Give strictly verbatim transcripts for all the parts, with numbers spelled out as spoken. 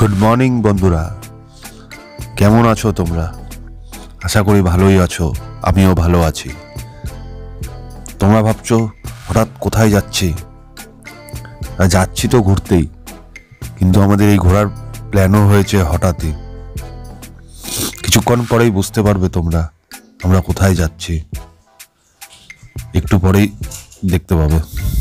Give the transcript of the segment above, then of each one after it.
Good morning বন্ধুরা, কেমন আছো তোমরা? আশা করি ভালোই আছো, আমিও ভালো আছি। তোমরা ভাবছো হঠাৎ কোথায় যাচ্ছি? যাচ্ছি তো ঘুরতেই, কিন্তু আমাদের এই ঘোরার প্ল্যানও হয়েছে হঠাৎই। কিছুক্ষণ পরেই বুঝতে পারবে তোমরা আমরা কোথায় যাচ্ছি, একটু পরেই দেখতে পাবে।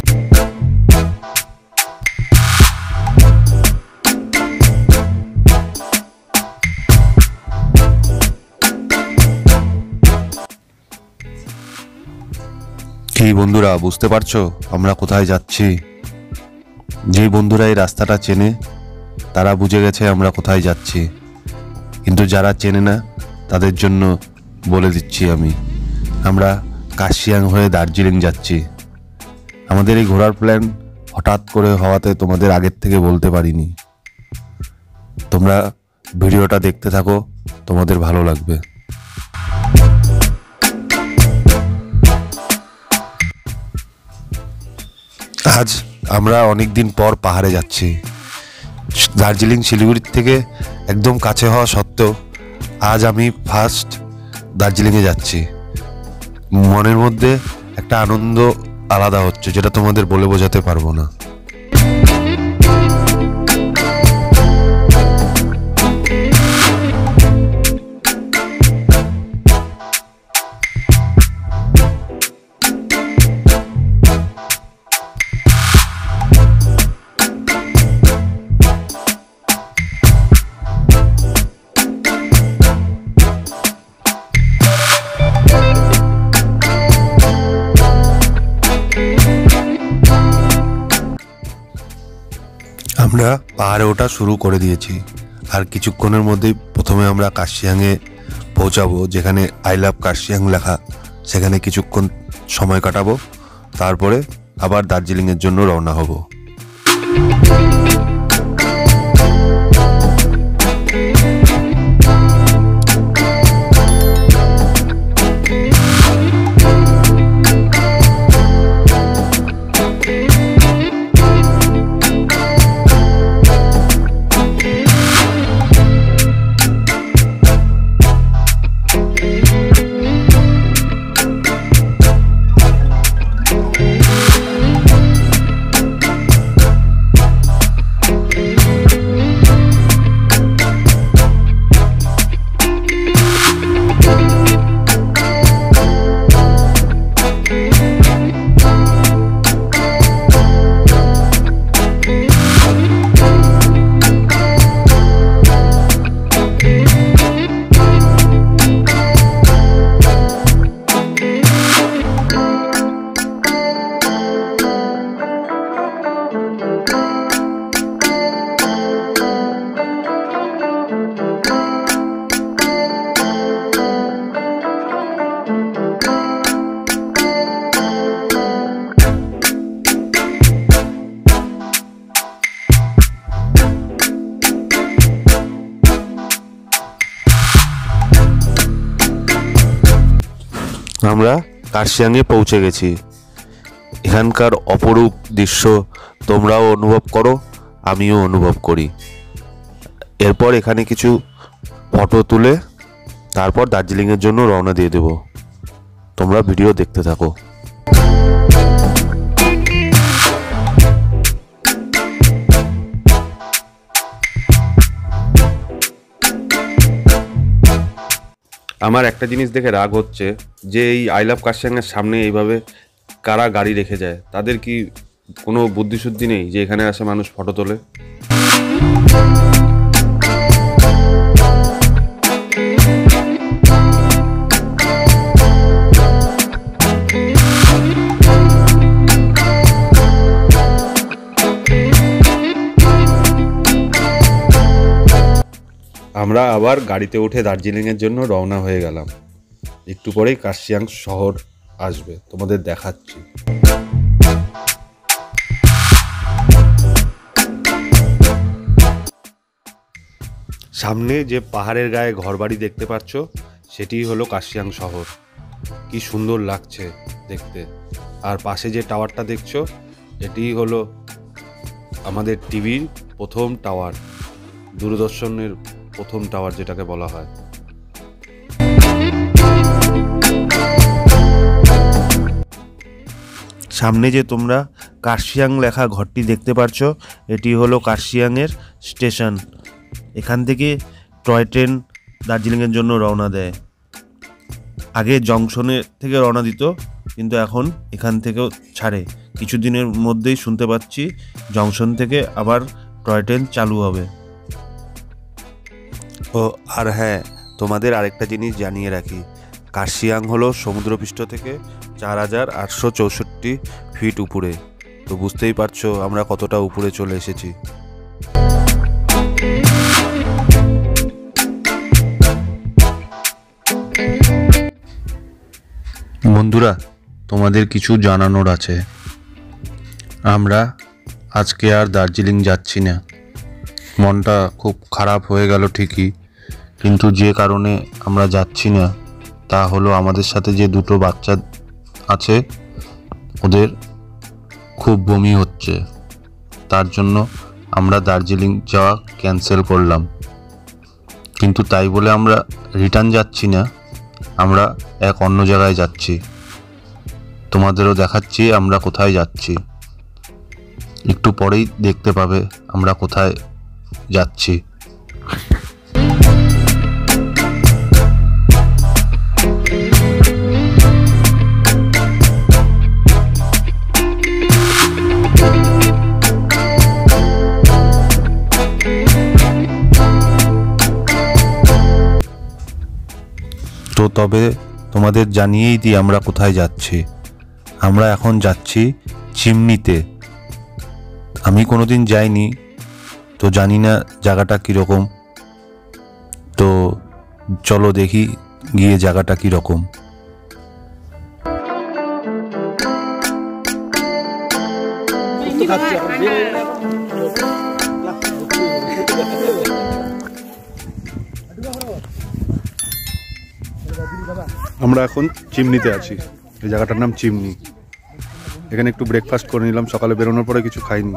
কি বন্ধুরা, বুঝতে পারছো আমরা কোথায় যাচ্ছি? যে বন্ধুরা এই রাস্তাটা চেনে তারা বুঝে গেছে আমরা কোথায় যাচ্ছি, কিন্তু যারা চেনে না তাদের জন্য বলে দিচ্ছি আমি। আমরা কার্শিয়াং হয়ে দার্জিলিং যাচ্ছি। আমাদের এই ঘোরার প্ল্যান হঠাৎ করে হওয়াতে তোমাদের আগের থেকে বলতে পারিনি। তোমরা ভিডিওটা দেখতে থাকো, তোমাদের ভালো লাগবে। আজ আমরা অনেক দিন পর পাহাড়ে যাচ্ছি। দার্জিলিং শিলিগুড়ির থেকে একদম কাছে হওয়া সত্ত্বেও আজ আমি ফার্স্ট দার্জিলিংয়ে যাচ্ছি। মনের মধ্যে একটা আনন্দ আলাদা হচ্ছে, যেটা তোমাদের বলে বোঝাতে পারবো না। আমরা পাহাড়ে ওঠা শুরু করে দিয়েছি, আর কিছুক্ষণের মধ্যেই প্রথমে আমরা কার্শিয়াংয়ে পৌঁছাবো, যেখানে আই লাভ কার্শিয়াং লেখা। সেখানে কিছুক্ষণ সময় কাটাবো, তারপরে আবার দার্জিলিংয়ের জন্য রওনা হব। আমরা কার্শিয়াংয়ে পৌঁছে গেছি। এখানকার অপরূপ দৃশ্য তোমরাও অনুভব করো, আমিও অনুভব করি। এরপর এখানে কিছু ফটো তুলে তারপর দার্জিলিংয়ের জন্য রওনা দিয়ে দেব। তোমরা ভিডিও দেখতে থাকো। আমার একটা জিনিস দেখে রাগ হচ্ছে যে এই আই লাভ কার্শিয়াংয়ের সামনে এইভাবে কারা গাড়ি রেখে যায়। তাদের কি কোনো বুদ্ধিশুদ্ধি নেই যে এখানে আসে মানুষ ফটো তোলে? আমরা আবার গাড়িতে উঠে দার্জিলিংয়ের জন্য রওনা হয়ে গেলাম। একটু পরেই কার্শিয়াং শহর আসবে, তোমাদের দেখাচ্ছি। সামনে যে পাহাড়ের গায়ে ঘরবাড়ি দেখতে পাচ্ছ, সেটিই হলো কার্শিয়াং শহর। কি সুন্দর লাগছে দেখতে। আর পাশে যে টাওয়ারটা দেখছো, এটিই হলো আমাদের টিভির প্রথম টাওয়ার, দূরদর্শনের প্রথম টাওয়ার যেটাকে বলা হয়। সামনে যে তোমরা কার্শিয়াং লেখা ঘরটি দেখতে পাচ্ছ, এটি হলো কার্শিয়াংয়ের স্টেশন। এখান থেকে টয় ট্রেন দার্জিলিংয়ের জন্য রওনা দেয়। আগে জংশনে থেকে রওনা দিত, কিন্তু এখন এখান থেকেও ছাড়ে। কিছুদিনের মধ্যেই শুনতে পাচ্ছি জংশন থেকে আবার টয় ট্রেন চালু হবে। ও আর হ্যাঁ, তোমাদের আরেকটা জিনিস জানিয়ে রাখি, কার্শিয়াং হলো সমুদ্রপৃষ্ঠ থেকে চার হাজার আটশো চৌষট্টি ফিট উপরে। তো বুঝতেই পারছো আমরা কতটা উপরে চলে এসেছি। বন্ধুরা, তোমাদের কিছু জানানোর আছে। আমরা আজকে আর দার্জিলিং যাচ্ছি না। মনটা খুব খারাপ হয়ে গেল ঠিকই, কিন্তু যে কারণে আমরা যাচ্ছি না তা হলো আমাদের সাথে যে দুটো বাচ্চা আছে ওদের খুব বমি হচ্ছে। তার জন্য আমরা দার্জিলিং যাওয়া ক্যান্সেল করলাম। কিন্তু তাই বলে আমরা রিটার্ন যাচ্ছি না, আমরা এক অন্য জায়গায় যাচ্ছি। তোমাদেরও দেখাচ্ছি আমরা কোথায় যাচ্ছি। একটু পরেই দেখতে পাবে আমরা কোথায় যাচ্ছি। তো তবে তোমাদের জানিয়েই দিই আমরা কোথায় যাচ্ছি। আমরা এখন যাচ্ছি চিমনিতে। আমি কোনোদিন যাইনি, তো জানি না জায়গাটা কীরকম। তো চলো দেখি গিয়ে জায়গাটা কীরকম। আমরা এখন চিমনিতে আছি। এই জায়গাটার নাম চিমনি। এখানে একটু ব্রেকফাস্ট করে নিলাম, সকালে বেরোনোর পরে কিছু খাইনি।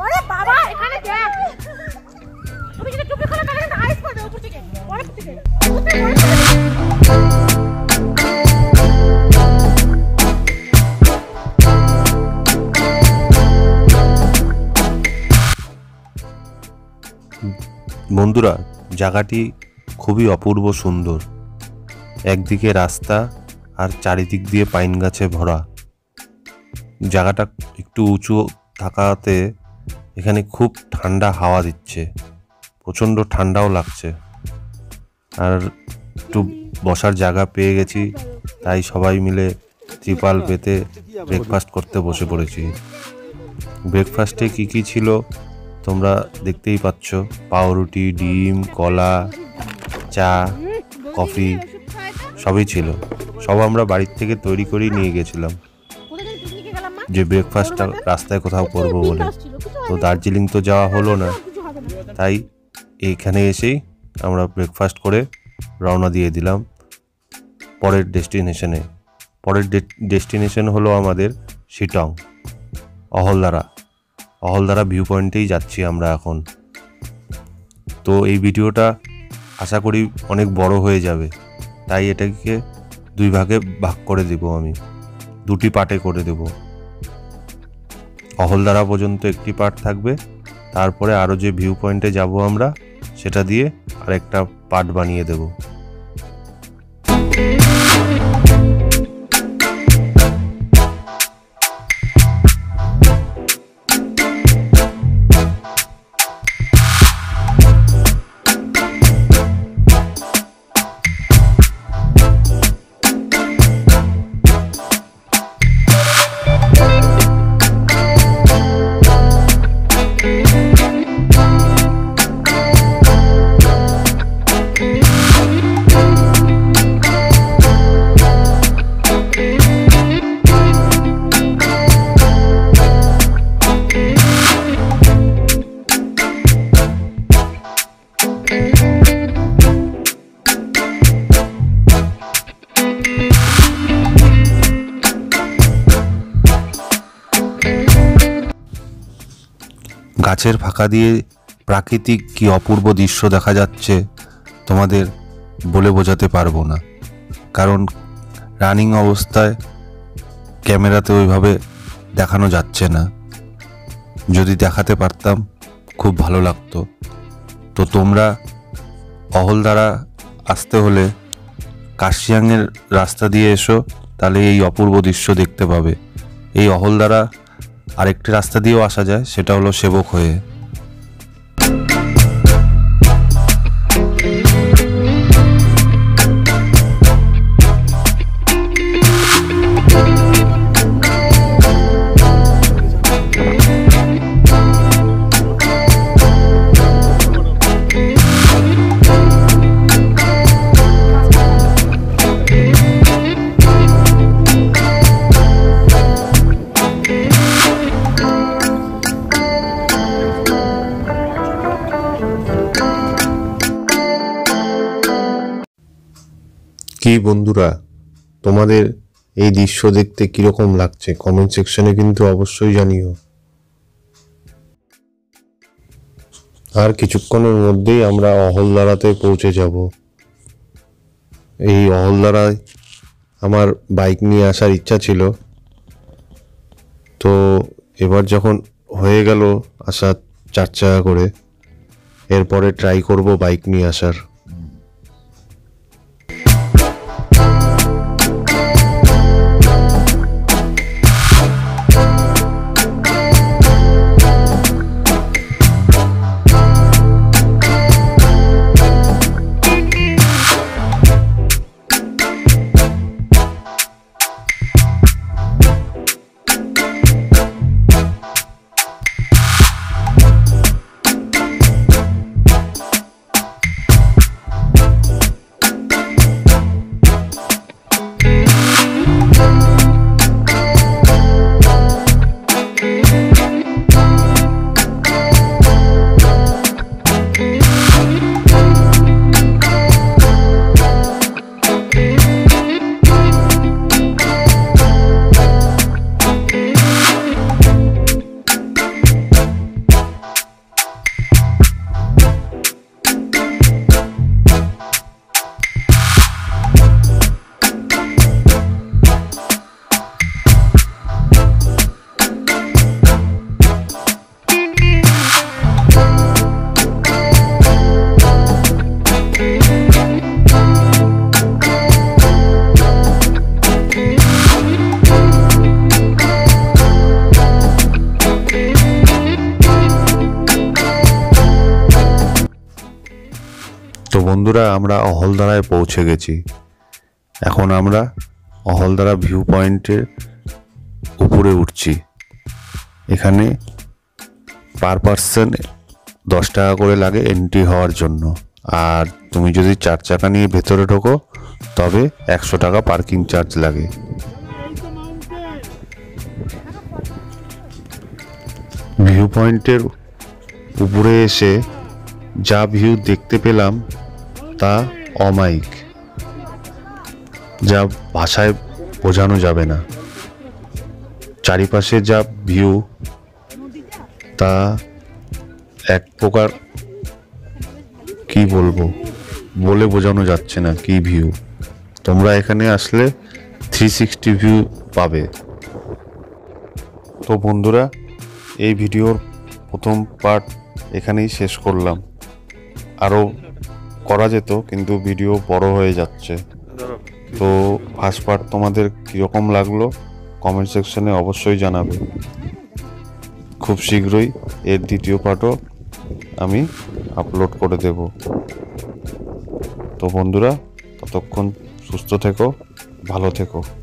বন্ধুরা, জায়গাটি খুবই অপূর্ব সুন্দর। একদিকে রাস্তা আর চারিদিক দিয়ে পাইন গাছে ভরা। জায়গাটা একটু উঁচু থাকাতে এখানে খুব ঠান্ডা হাওয়া দিচ্ছে, প্রচণ্ড ঠান্ডাও লাগছে। আর একটু বসার জায়গা পেয়ে গেছি, তাই সবাই মিলে ত্রিপাল পেতে ব্রেকফাস্ট করতে বসে পড়েছি। ব্রেকফাস্টে কি কি ছিল তোমরা দেখতেই পাচ্ছ। পাউরুটি, ডিম, কলা, চা, কফি সবই ছিল। সব আমরা বাড়ির থেকে তৈরি করেই নিয়ে গেছিলাম, যে ব্রেকফাস্টটা রাস্তায় কোথাও করব বলে। তো দার্জিলিং তো যাওয়া হলো না, তাই এইখানে এসেই আমরা ব্রেকফাস্ট করে রওনা দিয়ে দিলাম পরের ডেস্টিনেশনে। পরের ডেস্টিনেশন হলো আমাদের শিটং, অহলদারা। অহলদারা ভিউ পয়েন্টেই যাচ্ছি আমরা এখন। তো এই ভিডিওটা আশা করি অনেক বড় হয়ে যাবে, তাই এটাকে দুই ভাগে ভাগ করে দেব, আমি দুটি পার্টে করে দেব। অহলদারা পর্যন্ত একটি পার্ট থাকবে, তারপরে আরও যে ভিউ পয়েন্টে যাব আমরা সেটা দিয়ে আরেকটা পার্ট বানিয়ে দেব। গাছের ফাঁকা দিয়ে প্রাকৃতিক কি অপূর্ব দৃশ্য দেখা যাচ্ছে তোমাদের বলে বোঝাতে পারবো না, কারণ রানিং অবস্থায় ক্যামেরাতে ওইভাবে দেখানো যাচ্ছে না। যদি দেখাতে পারতাম খুব ভালো লাগতো। তো তোমরা অহলদারা আসতে হলে কার্শিয়াংয়ের রাস্তা দিয়ে এসো, তাহলে এই অপূর্ব দৃশ্য দেখতে পাবে। এই অহলদারা আরেকটি রাস্তা দিয়েও আসা যায়, সেটা হলো সেবক হয়ে। কি বন্ধুরা, তোমাদের এই দৃশ্য দেখতে কিরকম লাগছে কমেন্ট সেকশনে কিন্তু অবশ্যই জানিও। আর কিছুক্ষণের মধ্যেই আমরা অহলদারাতে পৌঁছে যাব। এই অহলদারায় আমার বাইক নিয়ে আসার ইচ্ছা ছিল, তো এবার যখন হয়ে গেল আসা চার চাকা করে, এরপরে ট্রাই করব বাইক নিয়ে আসার। তো বন্ধুরা, আমরা অহলদারায় পৌঁছে গেছি। এখন আমরা অহলদারা ভিউ পয়েন্টের উপরে উঠছি। এখানে পার পার্সন দশ টাকা করে লাগে এন্ট্রি হওয়ার জন্য, আর তুমি যদি চার চাকা নিয়ে ভেতরে ঢোকো তবে একশো টাকা পার্কিং চার্জ লাগে। ভিউ পয়েন্টের উপরে এসে যা ভিউ দেখতে পেলাম তা অমায়িক, যা ভাষায় বোঝানো যাবে না। চারিপাশে যা ভিউ তা এক প্রকার, কি বলবো, বলে বোঝানো যাচ্ছে না কি ভিউ। তোমরা এখানে আসলে থ্রি সিক্সটি ভিউ পাবে। তো বন্ধুরা, এই ভিডিওর প্রথম পার্ট এখানেই শেষ করলাম। আরও করা যেত, কিন্তু ভিডিও বড় হয়ে যাচ্ছে। তো ফার্স্ট পার্ট তোমাদের কীরকম লাগলো কমেন্ট সেকশনে অবশ্যই জানাবে। খুব শীঘ্রই এর দ্বিতীয় পার্টও আমি আপলোড করে দেব। তো বন্ধুরা, ততক্ষণ সুস্থ থেকো, ভালো থেকো।